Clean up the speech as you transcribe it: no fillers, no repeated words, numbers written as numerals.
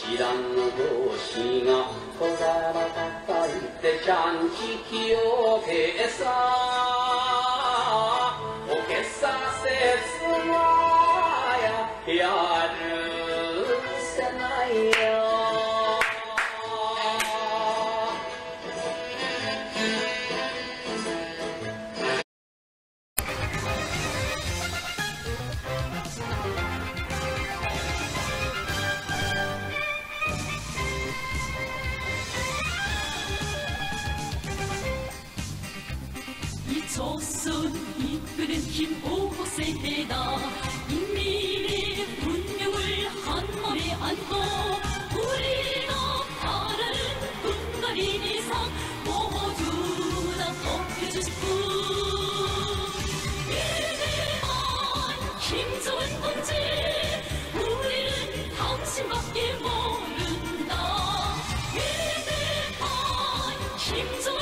知らぬ同士が小皿叩いてちゃんちきをけさおけさせつがやるせないよ 조선 이끄는 힘 5세대다 인민의 운명을 한몸에 안고 우리가 바라는 분갈인 이상 모두 다 덮여주실 분 위대한 김정은 동지 우리는 당신밖에 모른다 위대한 김정은